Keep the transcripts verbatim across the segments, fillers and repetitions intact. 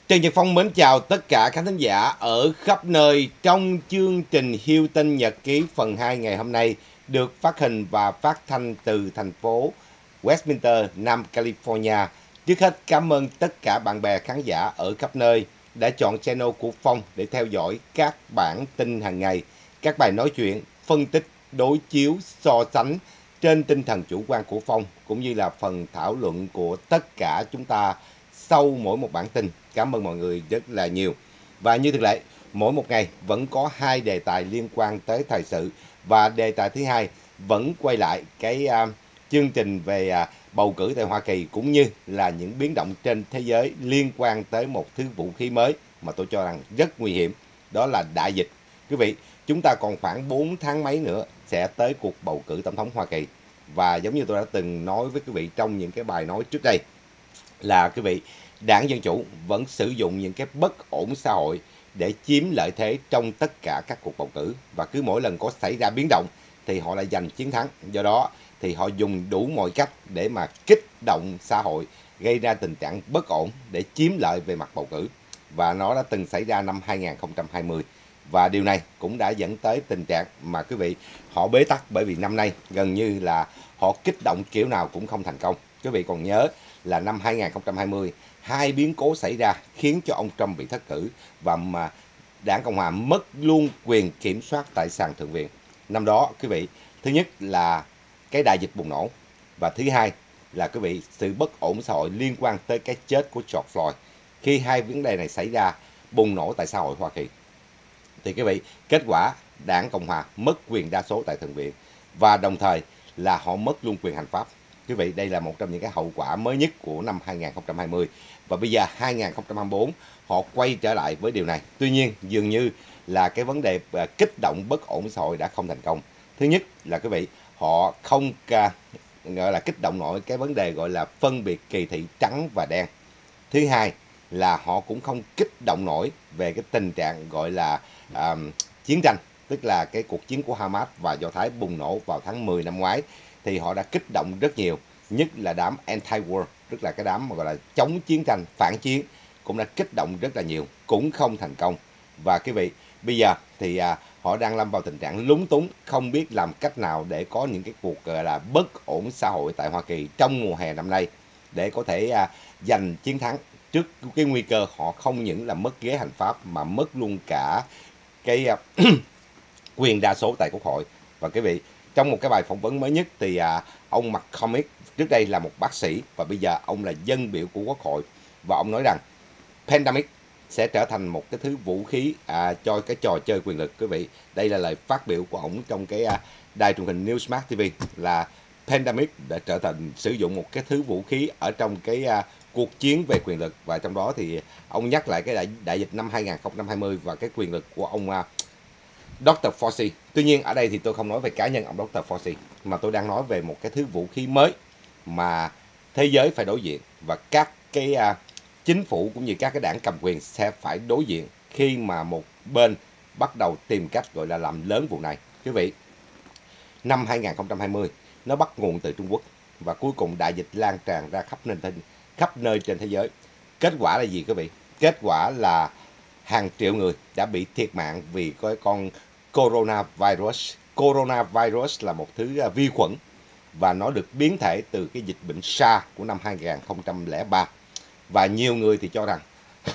Trần Nhật Phong mến chào tất cả khán thính giả ở khắp nơi trong chương trình Hilton Nhật Ký phần hai ngày hôm nay được phát hình và phát thanh từ thành phố Westminster, Nam California. Trước hết cảm ơn tất cả bạn bè khán giả ở khắp nơi đã chọn channel của Phong để theo dõi các bản tin hàng ngày, các bài nói chuyện, phân tích, đối chiếu, so sánh trên tinh thần chủ quan của Phong cũng như là phần thảo luận của tất cả chúng ta sau mỗi một bản tin. Cảm ơn mọi người rất là nhiều. Và như thường lệ, mỗi một ngày vẫn có hai đề tài liên quan tới thời sự. Và đề tài thứ hai vẫn quay lại cái uh, chương trình về uh, bầu cử tại Hoa Kỳ cũng như là những biến động trên thế giới liên quan tới một thứ vũ khí mới mà tôi cho rằng rất nguy hiểm. Đó là đại dịch. Quý vị, chúng ta còn khoảng bốn tháng mấy nữa sẽ tới cuộc bầu cử tổng thống Hoa Kỳ. Và giống như tôi đã từng nói với quý vị trong những cái bài nói trước đây, là quý vị, Đảng Dân Chủ vẫn sử dụng những cái bất ổn xã hội để chiếm lợi thế trong tất cả các cuộc bầu cử. Và cứ mỗi lần có xảy ra biến động thì họ lại giành chiến thắng. Do đó thì họ dùng đủ mọi cách để mà kích động xã hội, gây ra tình trạng bất ổn để chiếm lợi về mặt bầu cử. Và nó đã từng xảy ra năm hai nghìn không trăm hai mươi. Và điều này cũng đã dẫn tới tình trạng mà quý vị, họ bế tắc bởi vì năm nay gần như là họ kích động kiểu nào cũng không thành công. Quý vị còn nhớ là năm hai nghìn không trăm hai mươi, hai biến cố xảy ra khiến cho ông Trump bị thất cử và mà Đảng Cộng Hòa mất luôn quyền kiểm soát tại sàn Thượng viện. Năm đó, quý vị, thứ nhất là cái đại dịch bùng nổ và thứ hai là quý vị, sự bất ổn xã hội liên quan tới cái chết của George Floyd. Khi hai vấn đề này xảy ra bùng nổ tại xã hội Hoa Kỳ thì quý vị, kết quả Đảng Cộng Hòa mất quyền đa số tại Thượng viện và đồng thời là họ mất luôn quyền hành pháp. Quý vị, đây là một trong những cái hậu quả mới nhất của năm hai nghìn không trăm hai mươi. Và bây giờ hai nghìn không trăm hai mươi tư họ quay trở lại với điều này. Tuy nhiên dường như là cái vấn đề kích động bất ổn xã hội đã không thành công. Thứ nhất là quý vị, họ không gọi là kích động nổi cái vấn đề gọi là phân biệt kỳ thị trắng và đen. Thứ hai là họ cũng không kích động nổi về cái tình trạng gọi là um, chiến tranh, tức là cái cuộc chiến của Hamas và Do Thái bùng nổ vào tháng mười năm ngoái. Thì họ đã kích động rất nhiều, nhất là đám anti-war, tức là cái đám mà gọi là chống chiến tranh, phản chiến, cũng đã kích động rất là nhiều, cũng không thành công. Và quý vị, bây giờ thì à, họ đang lâm vào tình trạng lúng túng, không biết làm cách nào để có những cái cuộc gọi là bất ổn xã hội tại Hoa Kỳ trong mùa hè năm nay để có thể à, giành chiến thắng trước cái nguy cơ họ không những là mất ghế hành pháp mà mất luôn cả cái à, quyền đa số tại Quốc hội. Và quý vị, trong một cái bài phỏng vấn mới nhất thì à, ông McCormick trước đây là một bác sĩ và bây giờ ông là dân biểu của Quốc hội, và ông nói rằng pandemic sẽ trở thành một cái thứ vũ khí à, cho cái trò chơi quyền lực. Quý vị, đây là lời phát biểu của ông trong cái à, đài truyền hình Newsmax ti vi, là pandemic đã trở thành sử dụng một cái thứ vũ khí ở trong cái à, cuộc chiến về quyền lực. Và trong đó thì ông nhắc lại cái đại, đại dịch năm hai nghìn không trăm hai mươi và cái quyền lực của ông à, doctor Fauci. Tuy nhiên ở đây thì tôi không nói về cá nhân ông doctor Fauci, mà tôi đang nói về một cái thứ vũ khí mới mà thế giới phải đối diện và các cái uh, chính phủ cũng như các cái đảng cầm quyền sẽ phải đối diện khi mà một bên bắt đầu tìm cách gọi là làm lớn vụ này. Quý vị, năm hai nghìn không trăm hai mươi nó bắt nguồn từ Trung Quốc và cuối cùng đại dịch lan tràn ra khắp nơi khắp nơi trên thế giới. Kết quả là gì quý vị? Kết quả là hàng triệu người đã bị thiệt mạng vì cái con coronavirus. Coronavirus là một thứ vi khuẩn và nó được biến thể từ cái dịch bệnh SARS của năm hai nghìn không trăm lẻ ba. Và nhiều người thì cho rằng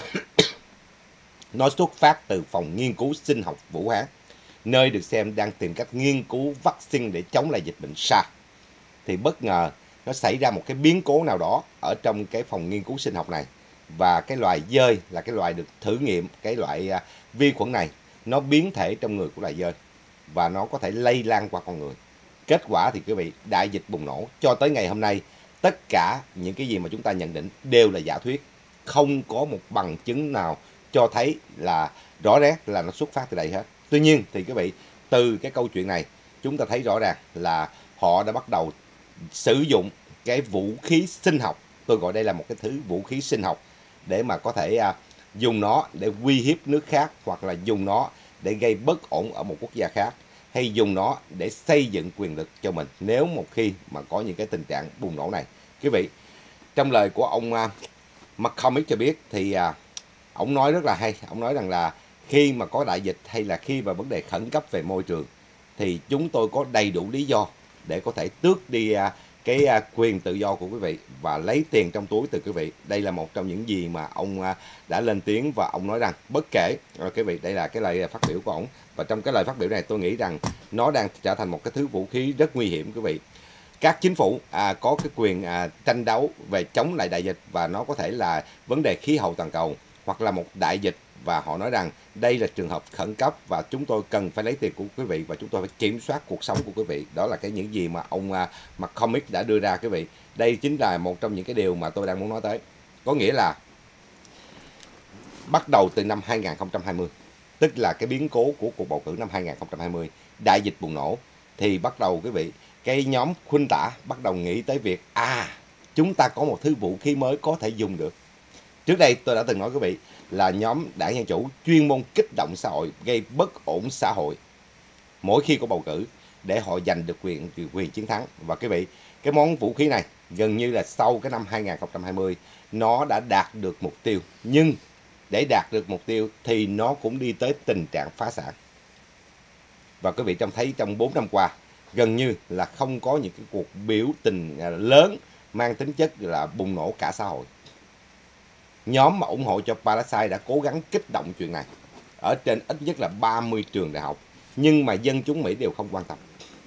nó xuất phát từ phòng nghiên cứu sinh học Vũ Hán, nơi được xem đang tìm cách nghiên cứu vaccine để chống lại dịch bệnh SARS. Thì bất ngờ nó xảy ra một cái biến cố nào đó ở trong cái phòng nghiên cứu sinh học này. Và cái loài dơi là cái loài được thử nghiệm cái loại uh, vi khuẩn này, nó biến thể trong người của loài dơi và nó có thể lây lan qua con người. Kết quả thì quý vị, đại dịch bùng nổ. Cho tới ngày hôm nay, tất cả những cái gì mà chúng ta nhận định đều là giả thuyết, không có một bằng chứng nào cho thấy là rõ ràng là nó xuất phát từ đây hết. Tuy nhiên thì quý vị, từ cái câu chuyện này chúng ta thấy rõ ràng là họ đã bắt đầu sử dụng cái vũ khí sinh học, tôi gọi đây là một cái thứ vũ khí sinh học, để mà có thể à, dùng nó để uy hiếp nước khác, hoặc là dùng nó để gây bất ổn ở một quốc gia khác, hay dùng nó để xây dựng quyền lực cho mình nếu một khi mà có những cái tình trạng bùng nổ này. Quý vị, trong lời của ông à, McCormick cho biết thì à, Ông nói rất là hay, ông nói rằng là khi mà có đại dịch hay là khi mà vấn đề khẩn cấp về môi trường thì chúng tôi có đầy đủ lý do để có thể tước đi à, cái à, quyền tự do của quý vị và lấy tiền trong túi từ quý vị. Đây là một trong những gì mà ông à, đã lên tiếng, và ông nói rằng bất kể à, quý vị, đây là cái lời phát biểu của ông, và trong cái lời phát biểu này tôi nghĩ rằng nó đang trở thành một cái thứ vũ khí rất nguy hiểm quý vị. Các chính phủ à, có cái quyền à, tranh đấu về chống lại đại dịch, và nó có thể là vấn đề khí hậu toàn cầu hoặc là một đại dịch, và họ nói rằng đây là trường hợp khẩn cấp và chúng tôi cần phải lấy tiền của quý vị và chúng tôi phải kiểm soát cuộc sống của quý vị. Đó là cái những gì mà ông à, McCormick đã đưa ra quý vị. Đây chính là một trong những cái điều mà tôi đang muốn nói tới. Có nghĩa là bắt đầu từ năm hai nghìn không trăm hai mươi, tức là cái biến cố của cuộc bầu cử năm hai nghìn không trăm hai mươi, đại dịch bùng nổ, thì bắt đầu quý vị, cái nhóm khuynh tả bắt đầu nghĩ tới việc à chúng ta có một thứ vũ khí mới có thể dùng được. Trước đây tôi đã từng nói quý vị là nhóm Đảng Dân Chủ chuyên môn kích động xã hội, gây bất ổn xã hội mỗi khi có bầu cử để họ giành được quyền quyền chiến thắng. Và quý vị, cái món vũ khí này gần như là sau cái năm hai nghìn không trăm hai mươi nó đã đạt được mục tiêu, nhưng để đạt được mục tiêu thì nó cũng đi tới tình trạng phá sản. Và quý vị trông thấy trong bốn năm qua gần như là không có những cái cuộc biểu tình lớn mang tính chất là bùng nổ cả xã hội. Nhóm mà ủng hộ cho Palestine đã cố gắng kích động chuyện này ở trên ít nhất là ba mươi trường đại học, nhưng mà dân chúng Mỹ đều không quan tâm.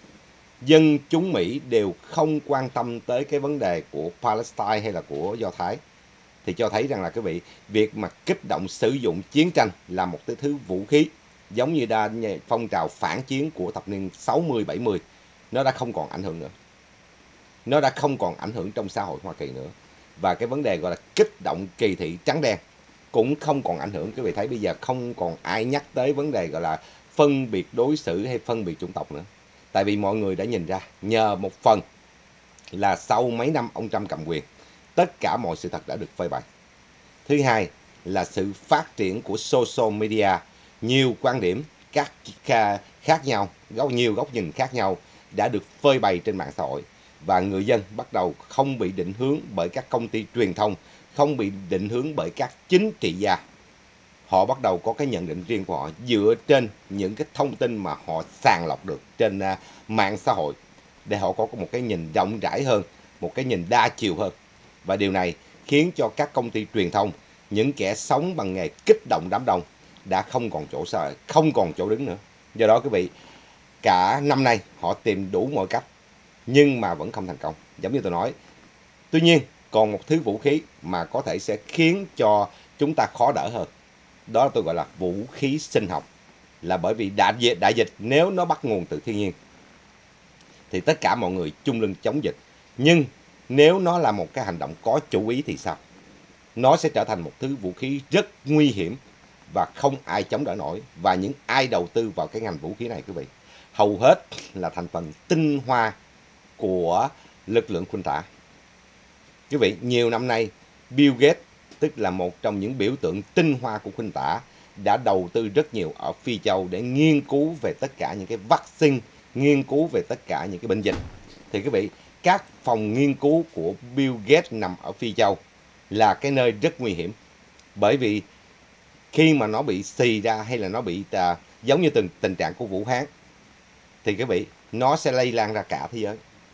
Dân chúng Mỹ đều không quan tâm tới cái vấn đề của Palestine hay là của Do Thái. Thì cho thấy rằng là quý vị, việc mà kích động sử dụng chiến tranh là một cái thứ vũ khí, giống như đa phong trào phản chiến của thập niên sáu mươi bảy mươi, nó đã không còn ảnh hưởng nữa. Nó đã không còn ảnh hưởng trong xã hội Hoa Kỳ nữa. Và cái vấn đề gọi là kích động kỳ thị trắng đen cũng không còn ảnh hưởng. Quý vị thấy bây giờ không còn ai nhắc tới vấn đề gọi là phân biệt đối xử hay phân biệt chủng tộc nữa. Tại vì mọi người đã nhìn ra, nhờ một phần là sau mấy năm ông Trump cầm quyền, tất cả mọi sự thật đã được phơi bày. Thứ hai là sự phát triển của social media, nhiều quan điểm các khác nhau, nhiều góc nhìn khác nhau đã được phơi bày trên mạng xã hội. Và người dân bắt đầu không bị định hướng bởi các công ty truyền thông, không bị định hướng bởi các chính trị gia. Họ bắt đầu có cái nhận định riêng của họ dựa trên những cái thông tin mà họ sàng lọc được trên uh, mạng xã hội, để họ có một cái nhìn rộng rãi hơn, một cái nhìn đa chiều hơn. Và điều này khiến cho các công ty truyền thông, những kẻ sống bằng nghề kích động đám đông đã không còn chỗ sợ, không còn chỗ đứng nữa. Do đó quý vị, cả năm nay họ tìm đủ mọi cách nhưng mà vẫn không thành công, giống như tôi nói. Tuy nhiên còn một thứ vũ khí mà có thể sẽ khiến cho chúng ta khó đỡ hơn, đó tôi gọi là vũ khí sinh học. Là bởi vì đại dịch, đại dịch nếu nó bắt nguồn từ thiên nhiên thì tất cả mọi người chung lưng chống dịch. Nhưng nếu nó là một cái hành động có chủ ý thì sao? Nó sẽ trở thành một thứ vũ khí rất nguy hiểm và không ai chống đỡ nổi. Và những ai đầu tư vào cái ngành vũ khí này quý vị, hầu hết là thành phần tinh hoa của lực lượng khuynh tả. Quý vị, nhiều năm nay Bill Gates, tức là một trong những biểu tượng tinh hoa của khuynh tả, đã đầu tư rất nhiều ở Phi Châu để nghiên cứu về tất cả những cái vaccine, nghiên cứu về tất cả những cái bệnh dịch. Thì quý vị, các phòng nghiên cứu của Bill Gates nằm ở Phi Châu là cái nơi rất nguy hiểm. Bởi vì khi mà nó bị xì ra hay là nó bị à, giống như từng tình trạng của Vũ Hán, thì quý vị, nó sẽ lây lan ra cả thế giới.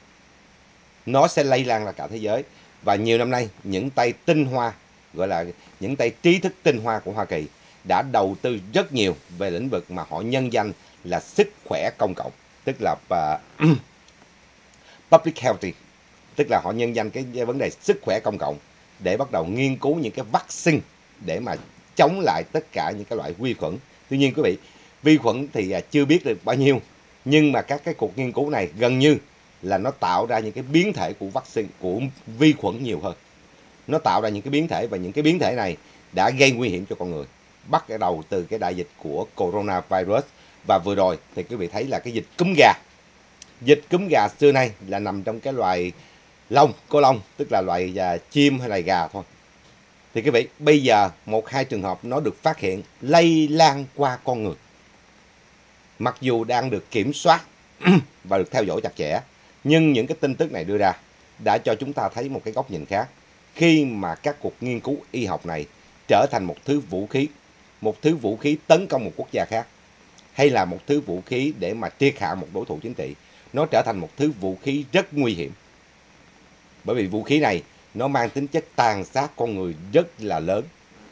Nó sẽ lây lan ra cả thế giới. Và nhiều năm nay, những tay tinh hoa, gọi là những tay trí thức tinh hoa của Hoa Kỳ đã đầu tư rất nhiều về lĩnh vực mà họ nhân danh là sức khỏe công cộng, tức là uh, public health, tức là họ nhân danh cái vấn đề sức khỏe công cộng để bắt đầu nghiên cứu những cái vaccine để mà chống lại tất cả những cái loại vi khuẩn. Tuy nhiên quý vị, vi khuẩn thì chưa biết được bao nhiêu, nhưng mà các cái cuộc nghiên cứu này gần như là nó tạo ra những cái biến thể của vaccine, của vi khuẩn nhiều hơn. Nó tạo ra những cái biến thể, và những cái biến thể này đã gây nguy hiểm cho con người. Bắt đầu từ cái đại dịch của coronavirus, và vừa rồi thì quý vị thấy là cái dịch cúm gà. Dịch cúm gà xưa nay là nằm trong cái loài lông, có lông, tức là loài uh, chim hay là gà thôi. Thì quý vị, bây giờ một hai trường hợp nó được phát hiện lây lan qua con người. Mặc dù đang được kiểm soát và được theo dõi chặt chẽ, nhưng những cái tin tức này đưa ra đã cho chúng ta thấy một cái góc nhìn khác. Khi mà các cuộc nghiên cứu y học này trở thành một thứ vũ khí, một thứ vũ khí tấn công một quốc gia khác, hay là một thứ vũ khí để mà triệt hạ một đối thủ chính trị. Nó trở thành một thứ vũ khí rất nguy hiểm. Bởi vì vũ khí này nó mang tính chất tàn sát con người rất là lớn.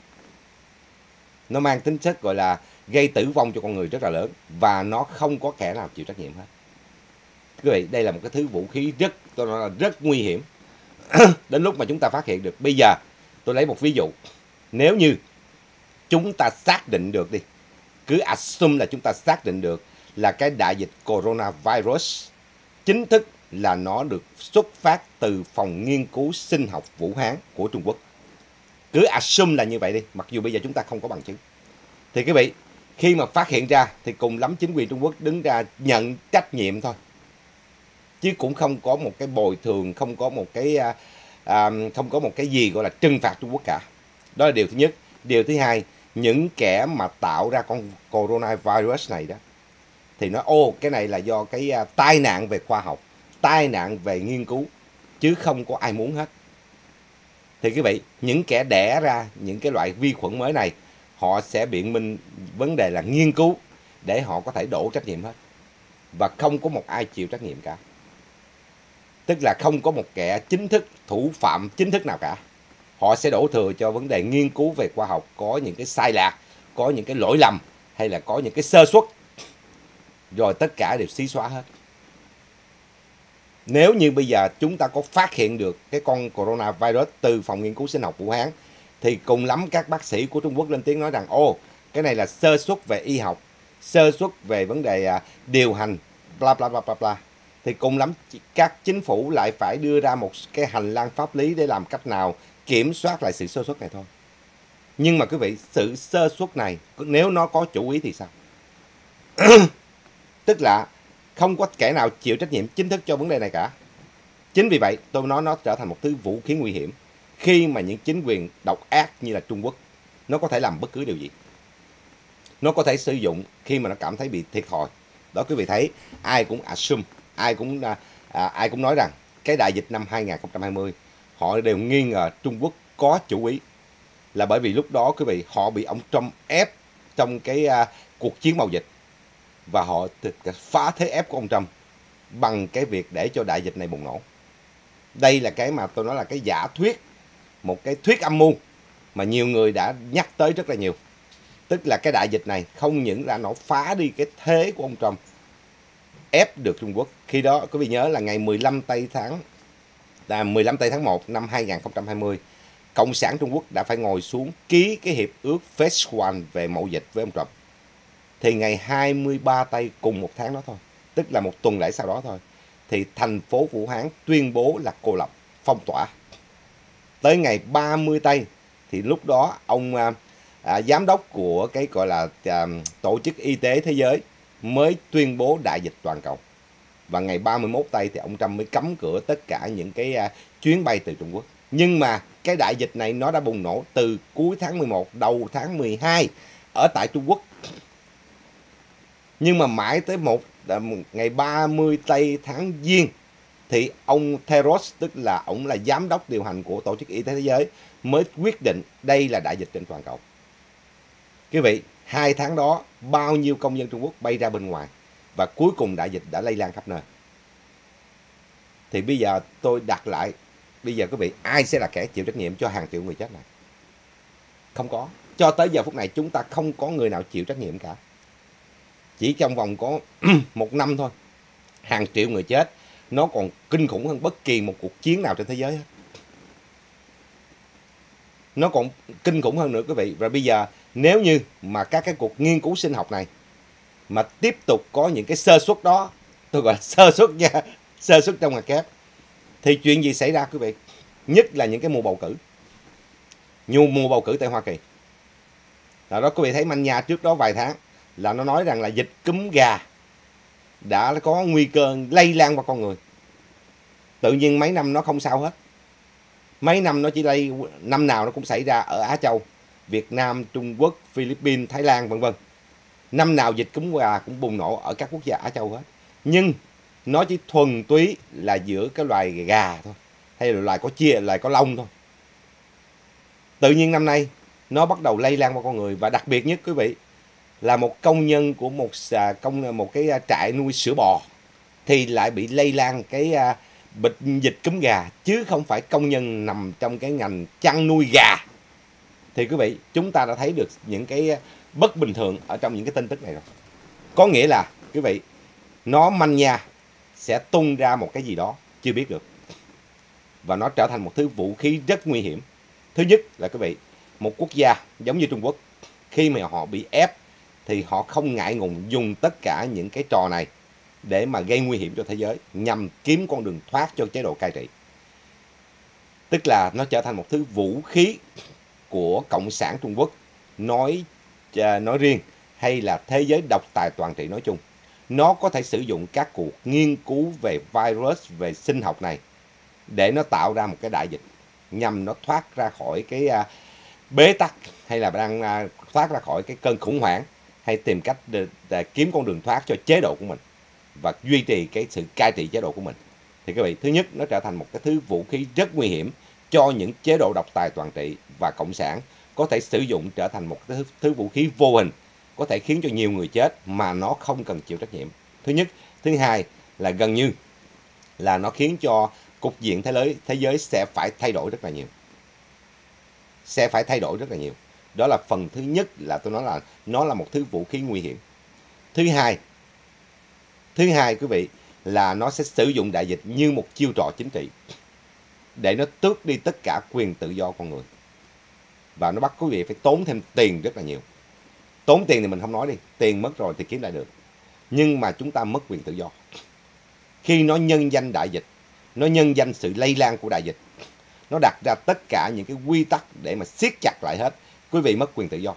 Nó mang tính chất gọi là gây tử vong cho con người rất là lớn. Và nó không có kẻ nào chịu trách nhiệm hết. Quý vị, đây là một cái thứ vũ khí rất, tôi nói là rất nguy hiểm. Đến lúc mà chúng ta phát hiện được. Bây giờ tôi lấy một ví dụ. Nếu như chúng ta xác định được đi, cứ assume là chúng ta xác định được là cái đại dịch coronavirus chính thức là nó được xuất phát từ phòng nghiên cứu sinh học Vũ Hán của Trung Quốc. Cứ assume là như vậy đi, mặc dù bây giờ chúng ta không có bằng chứng. Thì quý vị, khi mà phát hiện ra thì cùng lắm chính quyền Trung Quốc đứng ra nhận trách nhiệm thôi. Chứ cũng không có một cái bồi thường, không có một cái à, không có một cái gì gọi là trừng phạt Trung Quốc cả. Đó là điều thứ nhất. Điều thứ hai, những kẻ mà tạo ra con coronavirus này đó thì nói ô cái này là do cái uh, tai nạn về khoa học, tai nạn về nghiên cứu, chứ không có ai muốn hết. Thì quý vị, những kẻ đẻ ra những cái loại vi khuẩn mới này, họ sẽ biện minh vấn đề là nghiên cứu để họ có thể đổ trách nhiệm hết. Và không có một ai chịu trách nhiệm cả. Tức là không có một kẻ chính thức, thủ phạm chính thức nào cả. Họ sẽ đổ thừa cho vấn đề nghiên cứu về khoa học có những cái sai lạc, có những cái lỗi lầm hay là có những cái sơ suất. Rồi tất cả đều xí xóa hết. Nếu như bây giờ chúng ta có phát hiện được cái con coronavirus từ phòng nghiên cứu sinh học Vũ Hán thì cùng lắm các bác sĩ của Trung Quốc lên tiếng nói rằng ô, cái này là sơ suất về y học, sơ suất về vấn đề điều hành, bla bla bla bla bla. Thì cùng lắm các chính phủ lại phải đưa ra một cái hành lang pháp lý để làm cách nào kiểm soát lại sự sơ suất này thôi. Nhưng mà quý vị, sự sơ suất này nếu nó có chủ ý thì sao? Tức là không có kẻ nào chịu trách nhiệm chính thức cho vấn đề này cả. Chính vì vậy tôi nói nó trở thành một thứ vũ khí nguy hiểm. Khi mà những chính quyền độc ác như là Trung Quốc, nó có thể làm bất cứ điều gì. Nó có thể sử dụng khi mà nó cảm thấy bị thiệt thòi. Đó quý vị thấy, ai cũng assume, ai cũng à, ai cũng nói rằng cái đại dịch năm hai nghìn không trăm hai mươi họ đều nghi ngờ Trung Quốc có chủ ý. Là bởi vì lúc đó quý vị, họ bị ông Trump ép trong cái uh, cuộc chiến mậu dịch. Và họ phá thế ép của ông Trump bằng cái việc để cho đại dịch này bùng nổ. Đây là cái mà tôi nói là cái giả thuyết, một cái thuyết âm mưu mà nhiều người đã nhắc tới rất là nhiều. Tức là cái đại dịch này không những là nó phá đi cái thế của ông Trump, ép được Trung Quốc. Khi đó quý vị nhớ là ngày mười lăm tây tháng là mười lăm tây tháng một năm hai nghìn không trăm hai mươi, Cộng sản Trung Quốc đã phải ngồi xuống ký cái hiệp ước Phase một về mậu dịch với ông Trump. Thì ngày hai mươi ba tây cùng một tháng đó thôi, tức là một tuần lễ sau đó thôi, thì thành phố Vũ Hán tuyên bố là cô lập, phong tỏa. Tới ngày ba mươi tây thì lúc đó ông à, à, giám đốc của cái gọi là à, Tổ chức Y tế Thế giới mới tuyên bố đại dịch toàn cầu. Và ngày ba mươi mốt tây thì ông Trump mới cấm cửa tất cả những cái à, chuyến bay từ Trung Quốc. Nhưng mà cái đại dịch này nó đã bùng nổ từ cuối tháng mười một, đầu tháng mười hai ở tại Trung Quốc. Nhưng mà mãi tới một ngày ba mươi tây tháng Giêng thì ông Tedros, tức là ông là giám đốc điều hành của Tổ chức Y tế Thế giới, mới quyết định đây là đại dịch trên toàn cầu. Quý vị, hai tháng đó bao nhiêu công dân Trung Quốc bay ra bên ngoài và cuối cùng đại dịch đã lây lan khắp nơi. Thì bây giờ tôi đặt lại, bây giờ quý vị, ai sẽ là kẻ chịu trách nhiệm cho hàng triệu người chết này? Không có. Cho tới giờ phút này chúng ta không có người nào chịu trách nhiệm cả. Chỉ trong vòng có một năm thôi, hàng triệu người chết, nó còn kinh khủng hơn bất kỳ một cuộc chiến nào trên thế giới hết. Nó còn kinh khủng hơn nữa quý vị. Và bây giờ nếu như mà các cái cuộc nghiên cứu sinh học này mà tiếp tục có những cái sơ suất đó, tôi gọi là sơ suất nha, sơ suất trong ngoặc kép, thì chuyện gì xảy ra quý vị? Nhất là những cái mùa bầu cử, như mùa bầu cử tại Hoa Kỳ. Đó, đó quý vị thấy manh nha trước đó vài tháng là nó nói rằng là dịch cúm gà đã có nguy cơ lây lan qua con người. Tự nhiên mấy năm nó không sao hết. Mấy năm nó chỉ lây, năm nào nó cũng xảy ra ở Á Châu, Việt Nam, Trung Quốc, Philippines, Thái Lan vân vân. Năm nào dịch cúm gà cũng bùng nổ ở các quốc gia Á Châu hết. Nhưng nó chỉ thuần túy là giữa cái loài gà thôi, hay là loài có chia, loài có lông thôi. Tự nhiên năm nay nó bắt đầu lây lan qua con người. Và đặc biệt nhất quý vị, là một công nhân của một công một cái trại nuôi sữa bò thì lại bị lây lan cái bệnh dịch cúm gà, chứ không phải công nhân nằm trong cái ngành chăn nuôi gà. Thì quý vị, chúng ta đã thấy được những cái bất bình thường ở trong những cái tin tức này rồi. Có nghĩa là quý vị, nó manh nha sẽ tung ra một cái gì đó chưa biết được, và nó trở thành một thứ vũ khí rất nguy hiểm. Thứ nhất là quý vị, một quốc gia giống như Trung Quốc, khi mà họ bị ép thì họ không ngại ngùng dùng tất cả những cái trò này để mà gây nguy hiểm cho thế giới, nhằm kiếm con đường thoát cho chế độ cai trị. Tức là nó trở thành một thứ vũ khí của Cộng sản Trung Quốc nói nói riêng, hay là thế giới độc tài toàn trị nói chung. Nó có thể sử dụng các cuộc nghiên cứu về virus, về sinh học này để nó tạo ra một cái đại dịch, nhằm nó thoát ra khỏi cái uh, bế tắc, hay là đang uh, thoát ra khỏi cái cơn khủng hoảng, hay tìm cách để, để kiếm con đường thoát cho chế độ của mình và duy trì cái sự cai trị chế độ của mình. Thì các vị, thứ nhất, nó trở thành một cái thứ vũ khí rất nguy hiểm cho những chế độ độc tài toàn trị, và cộng sản có thể sử dụng trở thành một cái thứ, thứ vũ khí vô hình, có thể khiến cho nhiều người chết mà nó không cần chịu trách nhiệm. Thứ nhất. Thứ hai là gần như là nó khiến cho cục diện thế giới, thế giới sẽ phải thay đổi rất là nhiều. Sẽ phải thay đổi rất là nhiều. Đó là phần thứ nhất, là tôi nói là nó là một thứ vũ khí nguy hiểm. Thứ hai, thứ hai quý vị, là nó sẽ sử dụng đại dịch như một chiêu trò chính trị để nó tước đi tất cả quyền tự do con người. Và nó bắt quý vị phải tốn thêm tiền rất là nhiều. Tốn tiền thì mình không nói đi, tiền mất rồi thì kiếm lại được. Nhưng mà chúng ta mất quyền tự do. Khi nó nhân danh đại dịch, nó nhân danh sự lây lan của đại dịch, nó đặt ra tất cả những cái quy tắc để mà siết chặt lại hết, quý vị mất quyền tự do.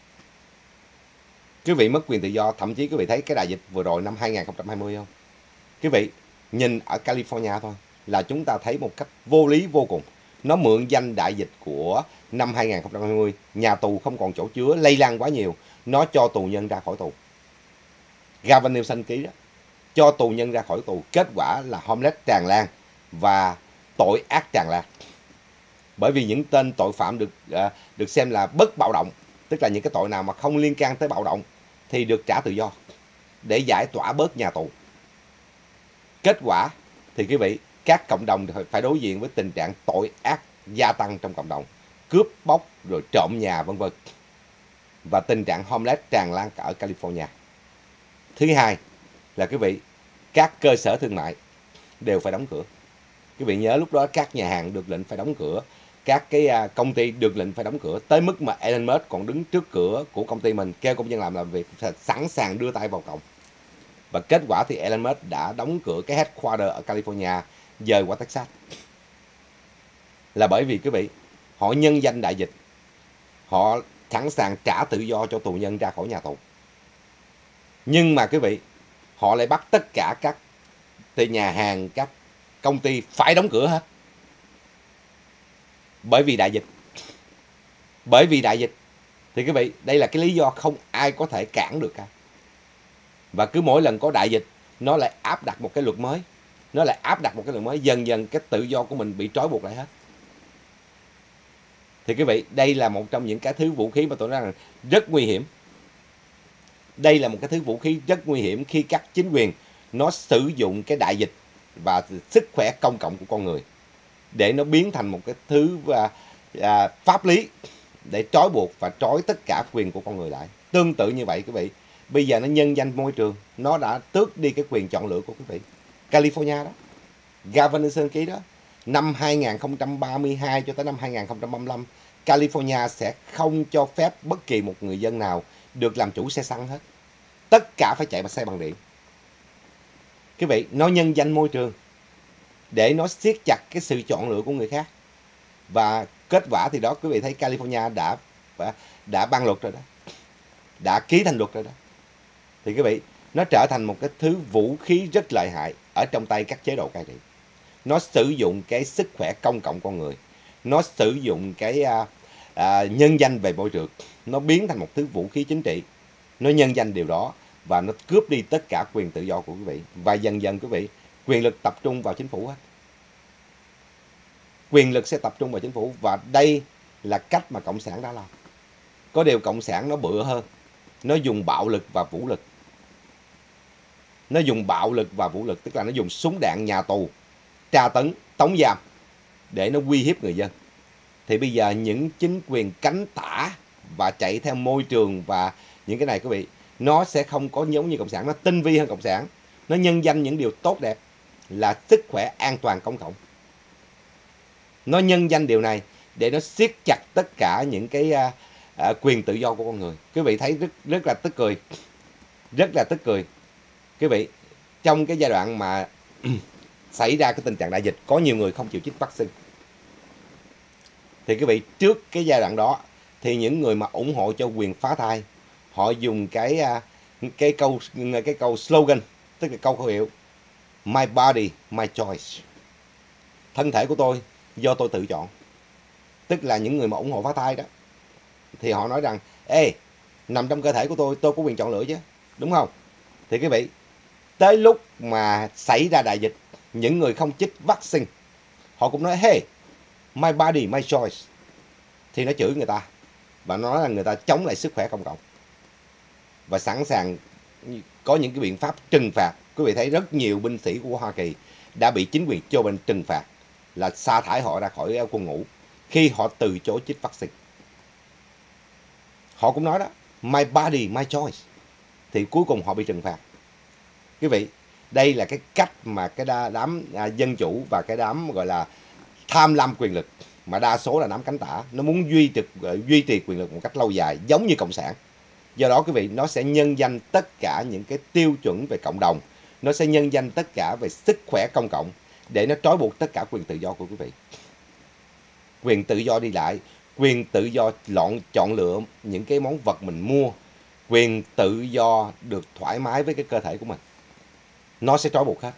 Quý vị mất quyền tự do, thậm chí quý vị thấy cái đại dịch vừa rồi năm hai nghìn không trăm hai mươi không? Quý vị nhìn ở California thôi là chúng ta thấy một cách vô lý vô cùng. Nó mượn danh đại dịch của năm hai nghìn không trăm hai mươi, nhà tù không còn chỗ chứa, lây lan quá nhiều, nó cho tù nhân ra khỏi tù. Gavin Newsom ký đó, cho tù nhân ra khỏi tù, kết quả là homeless tràn lan và tội ác tràn lan. Bởi vì những tên tội phạm được uh, được xem là bất bạo động, tức là những cái tội nào mà không liên can tới bạo động thì được trả tự do để giải tỏa bớt nhà tù. Kết quả thì quý vị, các cộng đồng phải đối diện với tình trạng tội ác gia tăng trong cộng đồng, cướp bóc rồi trộm nhà vân vân, và tình trạng homeless tràn lan cả ở California. Thứ hai là quý vị, các cơ sở thương mại đều phải đóng cửa. Quý vị nhớ lúc đó các nhà hàng được lệnh phải đóng cửa, các cái công ty được lệnh phải đóng cửa, tới mức mà Elon Musk còn đứng trước cửa của công ty mình kêu công nhân làm làm việc, sẵn sàng đưa tay vào cổng. Và kết quả thì Elon Musk đã đóng cửa cái headquarter ở California, dời qua Texas. Là bởi vì quý vị, họ nhân danh đại dịch, họ sẵn sàng trả tự do cho tù nhân ra khỏi nhà tù. Nhưng mà quý vị, họ lại bắt tất cả các nhà hàng, các công ty phải đóng cửa hết. Bởi vì đại dịch. Bởi vì đại dịch. Thì quý vị, đây là cái lý do không ai có thể cản được cả. Và cứ mỗi lần có đại dịch, nó lại áp đặt một cái luật mới. Nó lại áp đặt một cái luật mới, dần dần cái tự do của mình bị trói buộc lại hết. Thì quý vị, đây là một trong những cái thứ vũ khí mà tôi nói rằng rất nguy hiểm. Đây là một cái thứ vũ khí rất nguy hiểm khi các chính quyền nó sử dụng cái đại dịch và sức khỏe công cộng của con người để nó biến thành một cái thứ à, à, pháp lý để trói buộc và trói tất cả quyền của con người lại. Tương tự như vậy quý vị, bây giờ nó nhân danh môi trường, nó đã tước đi cái quyền chọn lựa của quý vị. California đó, Gavin Newsom ký đó, năm hai nghìn không trăm ba mươi hai cho tới năm hai nghìn không trăm ba mươi lăm, California sẽ không cho phép bất kỳ một người dân nào được làm chủ xe xăng hết. Tất cả phải chạy bằng xe bằng điện. Quý vị, nó nhân danh môi trường để nó siết chặt cái sự chọn lựa của người khác. Và kết quả thì đó, quý vị thấy California đã đã ban luật rồi đó, đã ký thành luật rồi đó. Thì quý vị, nó trở thành một cái thứ vũ khí rất lợi hại ở trong tay các chế độ cai trị. Nó sử dụng cái sức khỏe công cộng con người, nó sử dụng cái à, à, nhân danh về môi trường, nó biến thành một thứ vũ khí chính trị. Nó nhân danh điều đó và nó cướp đi tất cả quyền tự do của quý vị. Và dần dần quý vị, quyền lực tập trung vào chính phủ hết. Quyền lực sẽ tập trung vào chính phủ, và đây là cách mà Cộng sản đã làm. Có điều Cộng sản nó bựa hơn. Nó dùng bạo lực và vũ lực. Nó dùng bạo lực và vũ lực, tức là nó dùng súng đạn, nhà tù, tra tấn, tống giam để nó uy hiếp người dân. Thì bây giờ những chính quyền cánh tả và chạy theo môi trường và những cái này quý vị, nó sẽ không có giống như Cộng sản, nó tinh vi hơn Cộng sản. Nó nhân danh những điều tốt đẹp là sức khỏe, an toàn công cộng. Nó nhân danh điều này để nó siết chặt tất cả những cái uh, uh, quyền tự do của con người. Quý vị thấy rất, rất là tức cười. Rất là tức cười. Quý vị, trong cái giai đoạn mà xảy ra cái tình trạng đại dịch, có nhiều người không chịu chích vaccine. Thì quý vị, trước cái giai đoạn đó, thì những người mà ủng hộ cho quyền phá thai, họ dùng cái cái câu cái câu slogan, tức là câu khẩu hiệu My body, my choice. Thân thể của tôi do tôi tự chọn. Tức là những người mà ủng hộ phá thai đó, thì họ nói rằng, ê, nằm trong cơ thể của tôi, tôi có quyền chọn lựa chứ, đúng không? Thì quý vị, tới lúc mà xảy ra đại dịch, những người không chích vaccine, họ cũng nói, hey, my body, my choice. Thì nó chửi người ta, và nó nói là người ta chống lại sức khỏe công cộng. Và sẵn sàng có những cái biện pháp trừng phạt. Quý vị thấy rất nhiều binh sĩ của Hoa Kỳ đã bị chính quyền Joe Biden trừng phạt, là sa thải họ ra khỏi quân ngũ khi họ từ chối chích vaccine. Họ cũng nói đó, my body, my choice. Thì cuối cùng họ bị trừng phạt. Quý vị, đây là cái cách mà cái đám dân chủ và cái đám gọi là tham lam quyền lực, mà đa số là đám cánh tả, nó muốn duy trì, duy trì quyền lực một cách lâu dài, giống như Cộng sản. Do đó quý vị, nó sẽ nhân danh tất cả những cái tiêu chuẩn về cộng đồng, nó sẽ nhân danh tất cả về sức khỏe công cộng, để nó trói buộc tất cả quyền tự do của quý vị. Quyền tự do đi lại, quyền tự do lọn, chọn lựa những cái món vật mình mua, quyền tự do được thoải mái với cái cơ thể của mình. Nó sẽ trói buộc hết.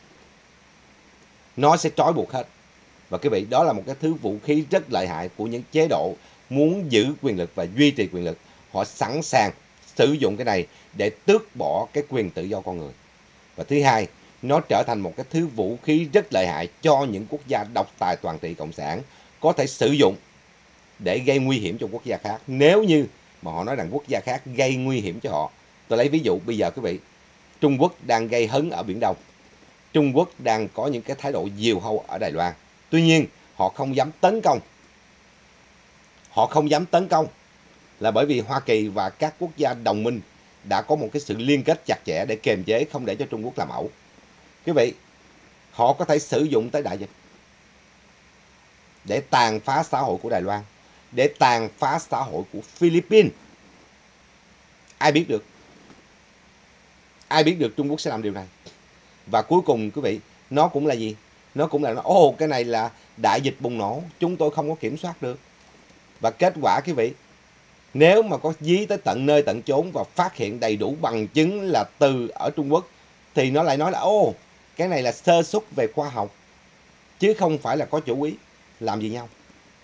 Nó sẽ trói buộc hết. Và quý vị, đó là một cái thứ vũ khí rất lợi hại của những chế độ muốn giữ quyền lực và duy trì quyền lực. Họ sẵn sàng sử dụng cái này để tước bỏ cái quyền tự do con người. Và thứ hai, nó trở thành một cái thứ vũ khí rất lợi hại cho những quốc gia độc tài toàn trị cộng sản có thể sử dụng để gây nguy hiểm cho quốc gia khác. Nếu như mà họ nói rằng quốc gia khác gây nguy hiểm cho họ. Tôi lấy ví dụ bây giờ quý vị, Trung Quốc đang gây hấn ở Biển Đông. Trung Quốc đang có những cái thái độ diều hâu ở Đài Loan. Tuy nhiên, họ không dám tấn công. Họ không dám tấn công là bởi vì Hoa Kỳ và các quốc gia đồng minh đã có một cái sự liên kết chặt chẽ để kiềm chế, không để cho Trung Quốc làm ẩu. Quý vị, họ có thể sử dụng tới đại dịch để tàn phá xã hội của Đài Loan, để tàn phá xã hội của Philippines. Ai biết được? Ai biết được Trung Quốc sẽ làm điều này? Và cuối cùng quý vị, nó cũng là gì? Nó cũng là, ồ, oh, cái này là đại dịch bùng nổ, chúng tôi không có kiểm soát được. Và kết quả quý vị, nếu mà có dí tới tận nơi tận chốn và phát hiện đầy đủ bằng chứng là từ ở Trung Quốc, thì nó lại nói là, ồ, oh, cái này là sơ suất về khoa học, chứ không phải là có chủ ý làm gì nhau.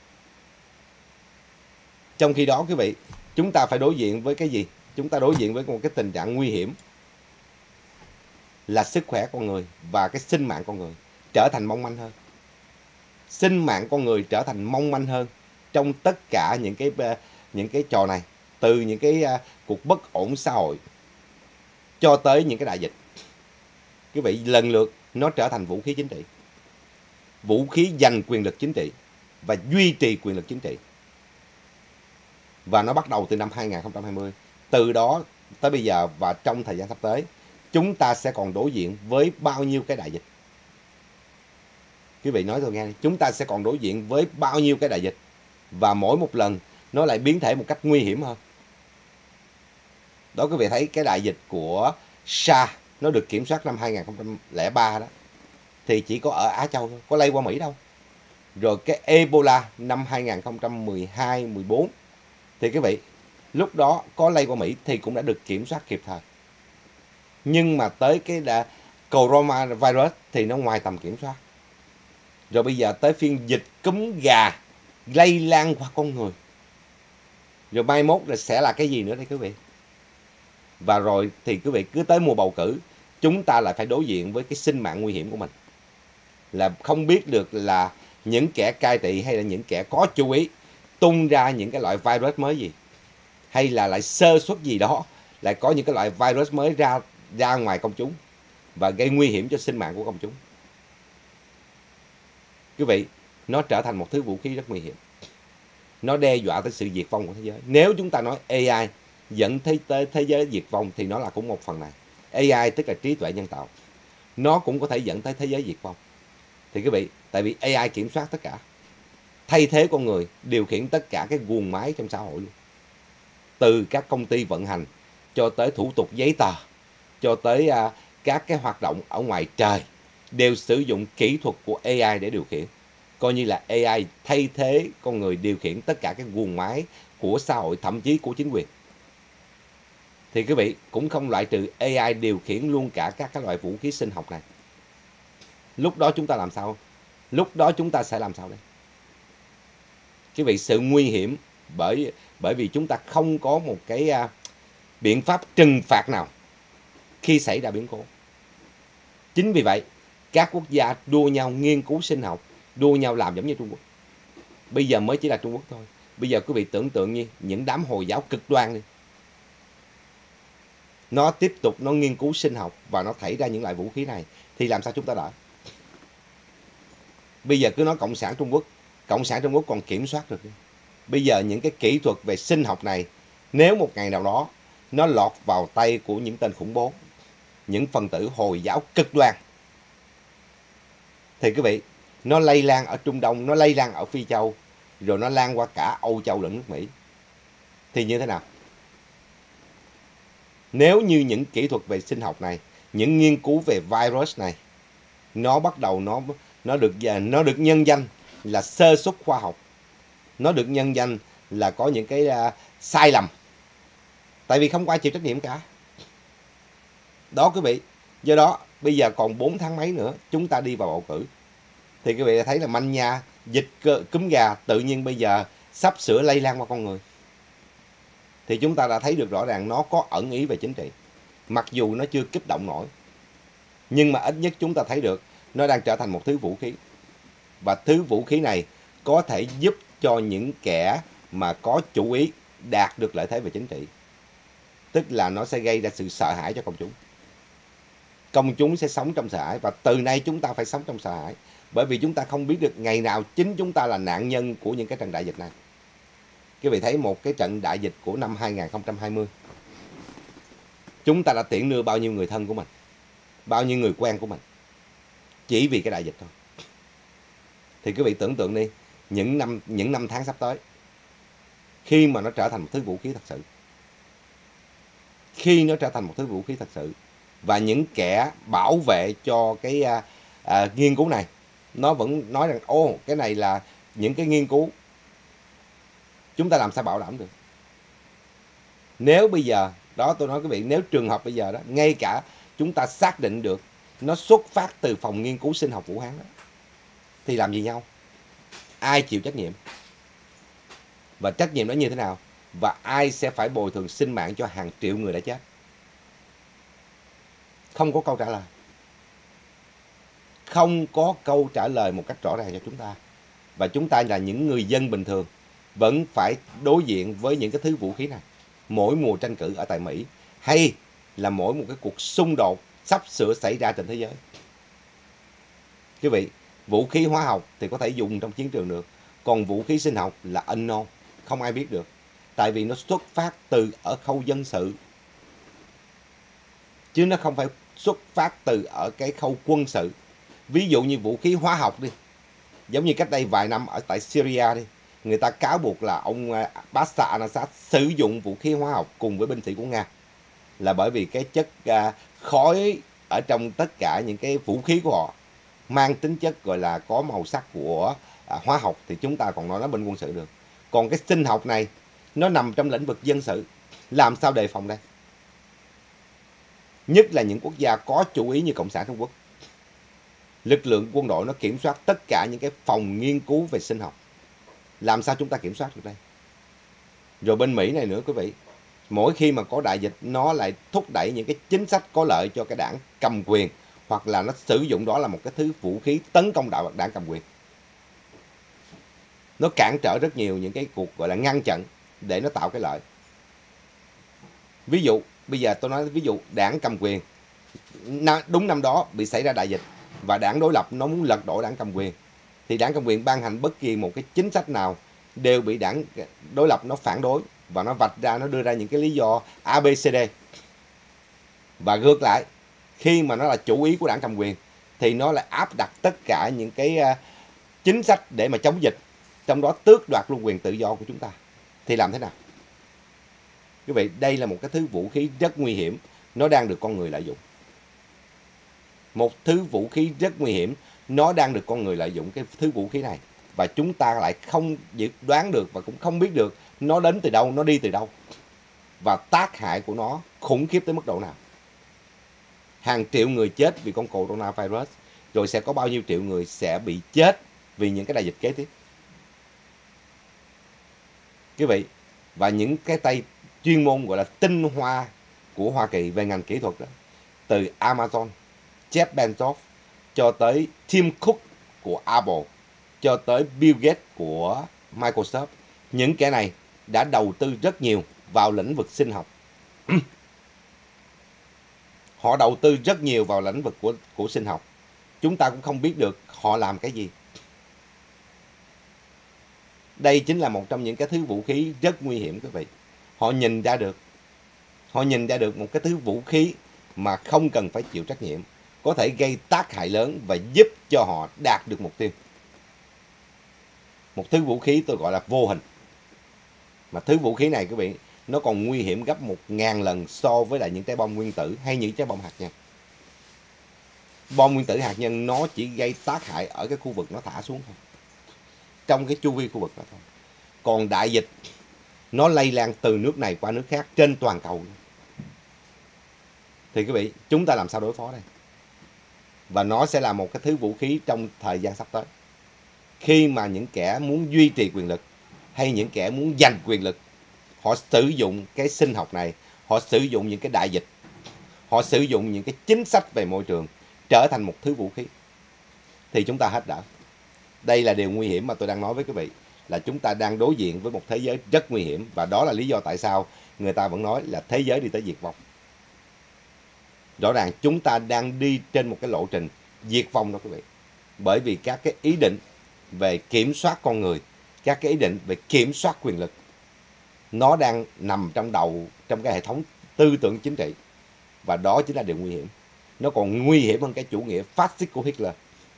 Trong khi đó quý vị, chúng ta phải đối diện với cái gì? Chúng ta đối diện với một cái tình trạng nguy hiểm là sức khỏe con người và cái sinh mạng con người trở thành mong manh hơn. Sinh mạng con người trở thành mong manh hơn trong tất cả những cái những cái trò này, từ những cái uh, cuộc bất ổn xã hội cho tới những cái đại dịch. Quý vị, lần lượt nó trở thành vũ khí chính trị, vũ khí giành quyền lực chính trị và duy trì quyền lực chính trị. Và nó bắt đầu từ năm hai nghìn không trăm hai mươi. Từ đó tới bây giờ và trong thời gian sắp tới, chúng ta sẽ còn đối diện với bao nhiêu cái đại dịch? Quý vị nói tôi nghe đi. Chúng ta sẽ còn đối diện với bao nhiêu cái đại dịch? Và mỗi một lần nó lại biến thể một cách nguy hiểm hơn. Đó, quý vị thấy cái đại dịch của SARS nó được kiểm soát năm hai nghìn không trăm lẻ ba đó, thì chỉ có ở Á Châu thôi, có lây qua Mỹ đâu. Rồi cái Ebola năm hai nghìn không trăm mười hai mười bốn, thì quý vị, lúc đó có lây qua Mỹ thì cũng đã được kiểm soát kịp thời. Nhưng mà tới cái đã coronavirus thì nó ngoài tầm kiểm soát. Rồi bây giờ tới phiên dịch cúm gà lây lan qua con người. Rồi mai mốt là sẽ là cái gì nữa đây quý vị? Và rồi thì quý vị cứ tới mùa bầu cử, chúng ta lại phải đối diện với cái sinh mạng nguy hiểm của mình. Là không biết được là những kẻ cai trị hay là những kẻ có chú ý tung ra những cái loại virus mới gì. hay là lại sơ suất gì đó, lại có những cái loại virus mới ra ra ngoài công chúng và gây nguy hiểm cho sinh mạng của công chúng. Quý vị, nó trở thành một thứ vũ khí rất nguy hiểm. Nó đe dọa tới sự diệt vong của thế giới. Nếu chúng ta nói a i dẫn tới thế, thế giới diệt vong thì nó là cũng một phần này. a i tức là trí tuệ nhân tạo, nó cũng có thể dẫn tới thế giới diệt vong. Thì quý vị, tại vì a i kiểm soát tất cả, thay thế con người điều khiển tất cả cái guồng máy trong xã hội luôn. Từ các công ty vận hành cho tới thủ tục giấy tờ, cho tới uh, các cái hoạt động ở ngoài trời đều sử dụng kỹ thuật của a i để điều khiển. Coi như là a i thay thế con người điều khiển tất cả các guồng máy của xã hội, thậm chí của chính quyền. Thì quý vị cũng không loại trừ a i điều khiển luôn cả các cái loại vũ khí sinh học này. Lúc đó chúng ta làm sao? Lúc đó chúng ta sẽ làm sao đây? Quý vị, sự nguy hiểm bởi bởi vì chúng ta không có một cái uh, biện pháp trừng phạt nào khi xảy ra biến cố. Chính vì vậy, các quốc gia đua nhau nghiên cứu sinh học, đua nhau làm giống như Trung Quốc. Bây giờ mới chỉ là Trung Quốc thôi. Bây giờ quý vị tưởng tượng như những đám Hồi giáo cực đoan đi. Nó tiếp tục nó nghiên cứu sinh học và nó thảy ra những loại vũ khí này thì làm sao chúng ta đỡ? Bây giờ cứ nói Cộng sản Trung Quốc, Cộng sản Trung Quốc còn kiểm soát được. Bây giờ những cái kỹ thuật về sinh học này, nếu một ngày nào đó nó lọt vào tay của những tên khủng bố, những phần tử Hồi giáo cực đoan, thì quý vị, nó lây lan ở Trung Đông, nó lây lan ở Phi Châu, rồi nó lan qua cả Âu Châu lẫn nước Mỹ. Thì như thế nào? Nếu như những kỹ thuật về sinh học này, những nghiên cứu về virus này, nó bắt đầu nó nó được nó được nhân danh là sơ suất khoa học, nó được nhân danh là có những cái uh, sai lầm, tại vì không có ai chịu trách nhiệm cả. Đó quý vị, do đó bây giờ còn bốn tháng mấy nữa chúng ta đi vào bầu cử, thì quý vị thấy là manh nha dịch cúm gà tự nhiên bây giờ sắp sửa lây lan qua con người. Thì chúng ta đã thấy được rõ ràng nó có ẩn ý về chính trị, mặc dù nó chưa kích động nổi, nhưng mà ít nhất chúng ta thấy được nó đang trở thành một thứ vũ khí. Và thứ vũ khí này có thể giúp cho những kẻ mà có chủ ý đạt được lợi thế về chính trị. Tức là nó sẽ gây ra sự sợ hãi cho công chúng. Công chúng sẽ sống trong sợ hãi, và từ nay chúng ta phải sống trong sợ hãi. Bởi vì chúng ta không biết được ngày nào chính chúng ta là nạn nhân của những cái trận đại dịch này. Quý vị thấy một cái trận đại dịch của năm hai nghìn không trăm hai mươi, chúng ta đã tiễn đưa bao nhiêu người thân của mình, bao nhiêu người quen của mình, chỉ vì cái đại dịch thôi. Thì quý vị tưởng tượng đi, những năm những năm tháng sắp tới, khi mà nó trở thành một thứ vũ khí thật sự, khi nó trở thành một thứ vũ khí thật sự, và những kẻ bảo vệ cho cái à, à, nghiên cứu này, nó vẫn nói rằng ô cái này là những cái nghiên cứu, chúng ta làm sao bảo đảm được? Nếu bây giờ, đó tôi nói quý vị, nếu trường hợp bây giờ đó, ngay cả chúng ta xác định được nó xuất phát từ phòng nghiên cứu sinh học Vũ Hán đó, thì làm gì nhau? Ai chịu trách nhiệm? Và trách nhiệm đó như thế nào? Và ai sẽ phải bồi thường sinh mạng cho hàng triệu người đã chết? Không có câu trả lời. Không có câu trả lời một cách rõ ràng cho chúng ta. Và chúng ta là những người dân bình thường vẫn phải đối diện với những cái thứ vũ khí này mỗi mùa tranh cử ở tại Mỹ, hay là mỗi một cái cuộc xung đột sắp sửa xảy ra trên thế giới. Quý vị, vũ khí hóa học thì có thể dùng trong chiến trường được, còn vũ khí sinh học là unknown, không ai biết được. Tại vì nó xuất phát từ ở khâu dân sự, chứ nó không phải xuất phát từ ở cái khâu quân sự. Ví dụ như vũ khí hóa học đi, giống như cách đây vài năm ở tại Syria đi, người ta cáo buộc là ông Bashar al-Assad sử dụng vũ khí hóa học cùng với binh sĩ của Nga, là bởi vì cái chất uh, khói ở trong tất cả những cái vũ khí của họ mang tính chất gọi là có màu sắc của uh, hóa học, thì chúng ta còn nói nó bên quân sự được. Còn cái sinh học này nó nằm trong lĩnh vực dân sự, làm sao đề phòng đây? Nhất là những quốc gia có chủ ý như Cộng sản Trung Quốc. Lực lượng quân đội nó kiểm soát tất cả những cái phòng nghiên cứu về sinh học, làm sao chúng ta kiểm soát được đây? Rồi bên Mỹ này nữa quý vị, mỗi khi mà có đại dịch nó lại thúc đẩy những cái chính sách có lợi cho cái đảng cầm quyền, hoặc là nó sử dụng đó là một cái thứ vũ khí tấn công đạo đảng cầm quyền. Nó cản trở rất nhiều những cái cuộc gọi là ngăn chặn để nó tạo cái lợi. Ví dụ, bây giờ tôi nói ví dụ đảng cầm quyền, đúng năm đó bị xảy ra đại dịch và đảng đối lập nó muốn lật đổ đảng cầm quyền, thì đảng cầm quyền ban hành bất kỳ một cái chính sách nào đều bị đảng đối lập nó phản đối và nó vạch ra, nó đưa ra những cái lý do A, B, C, D. Và ngược lại, khi mà nó là chủ ý của đảng cầm quyền thì nó lại áp đặt tất cả những cái uh, chính sách để mà chống dịch, trong đó tước đoạt luôn quyền tự do của chúng ta. Thì làm thế nào? Quý vị, đây là một cái thứ vũ khí rất nguy hiểm, nó đang được con người lợi dụng. Một thứ vũ khí rất nguy hiểm, nó đang được con người lợi dụng cái thứ vũ khí này. Và chúng ta lại không dự đoán được và cũng không biết được nó đến từ đâu, nó đi từ đâu. Và tác hại của nó khủng khiếp tới mức độ nào. Hàng triệu người chết vì con coronavirus, rồi sẽ có bao nhiêu triệu người sẽ bị chết vì những cái đại dịch kế tiếp. Quý vị, và những cái tay chuyên môn gọi là tinh hoa của Hoa Kỳ về ngành kỹ thuật đó, từ Amazon, Jeff Bezos cho tới Tim Cook của Apple, cho tới Bill Gates của Microsoft, những kẻ này đã đầu tư rất nhiều vào lĩnh vực sinh học. Họ đầu tư rất nhiều vào lĩnh vực của, của sinh học. Chúng ta cũng không biết được họ làm cái gì. Đây chính là một trong những cái thứ vũ khí rất nguy hiểm quý vị. Họ nhìn ra được. Họ nhìn ra được một cái thứ vũ khí mà không cần phải chịu trách nhiệm, có thể gây tác hại lớn và giúp cho họ đạt được mục tiêu. Một thứ vũ khí tôi gọi là vô hình. Mà thứ vũ khí này quý vị, nó còn nguy hiểm gấp một ngàn lần so với lại những trái bom nguyên tử hay những trái bom hạt nhân. Bom nguyên tử hạt nhân nó chỉ gây tác hại ở cái khu vực nó thả xuống thôi, trong cái chu vi khu vực đó thôi. Còn đại dịch nó lây lan từ nước này qua nước khác trên toàn cầu. Thì quý vị, chúng ta làm sao đối phó đây? Và nó sẽ là một cái thứ vũ khí trong thời gian sắp tới. Khi mà những kẻ muốn duy trì quyền lực hay những kẻ muốn giành quyền lực, họ sử dụng cái sinh học này, họ sử dụng những cái đại dịch, họ sử dụng những cái chính sách về môi trường trở thành một thứ vũ khí, thì chúng ta hết đỡ. Đây là điều nguy hiểm mà tôi đang nói với quý vị, là chúng ta đang đối diện với một thế giới rất nguy hiểm. Và đó là lý do tại sao người ta vẫn nói là thế giới đi tới diệt vong. Rõ ràng chúng ta đang đi trên một cái lộ trình diệt vong đó quý vị. Bởi vì các cái ý định về kiểm soát con người, các cái ý định về kiểm soát quyền lực, nó đang nằm trong đầu, trong cái hệ thống tư tưởng chính trị. Và đó chính là điều nguy hiểm. Nó còn nguy hiểm hơn cái chủ nghĩa phát xít của Hitler.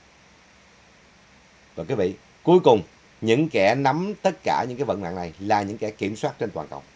Và quý vị, cuối cùng, những kẻ nắm tất cả những cái vận mạng này là những kẻ kiểm soát trên toàn cầu.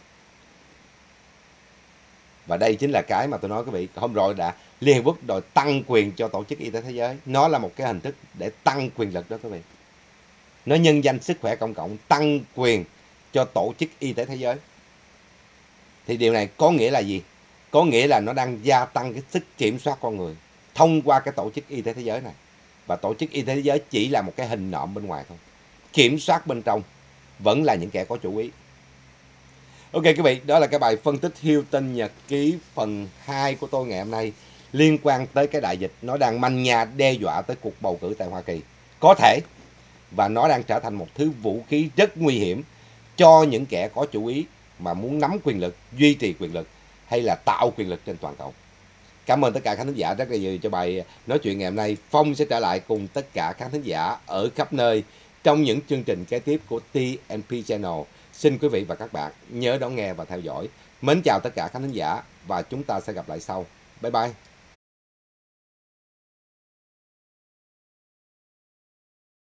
Và đây chính là cái mà tôi nói quý vị, hôm rồi đã Liên Hợp Quốc đòi tăng quyền cho Tổ chức Y tế Thế giới. Nó là một cái hình thức để tăng quyền lực đó quý vị. Nó nhân danh sức khỏe công cộng, tăng quyền cho Tổ chức Y tế Thế giới. Thì điều này có nghĩa là gì? Có nghĩa là nó đang gia tăng cái sức kiểm soát con người thông qua cái Tổ chức Y tế Thế giới này. Và Tổ chức Y tế Thế giới chỉ là một cái hình nộm bên ngoài thôi. Kiểm soát bên trong vẫn là những kẻ có chủ ý. Ok quý vị, đó là cái bài phân tích Hilton Nhật Ký phần hai của tôi ngày hôm nay, liên quan tới cái đại dịch. Nó đang manh nha đe dọa tới cuộc bầu cử tại Hoa Kỳ. Có thể. Và nó đang trở thành một thứ vũ khí rất nguy hiểm cho những kẻ có chủ ý mà muốn nắm quyền lực, duy trì quyền lực hay là tạo quyền lực trên toàn cầu. Cảm ơn tất cả khán thính giả rất là nhiều cho bài nói chuyện ngày hôm nay. Phong sẽ trở lại cùng tất cả khán thính giả ở khắp nơi trong những chương trình kế tiếp của tê en pê Channel. Xin quý vị và các bạn nhớ đón nghe và theo dõi. Mến chào tất cả khán thính giả và chúng ta sẽ gặp lại sau. Bye bye.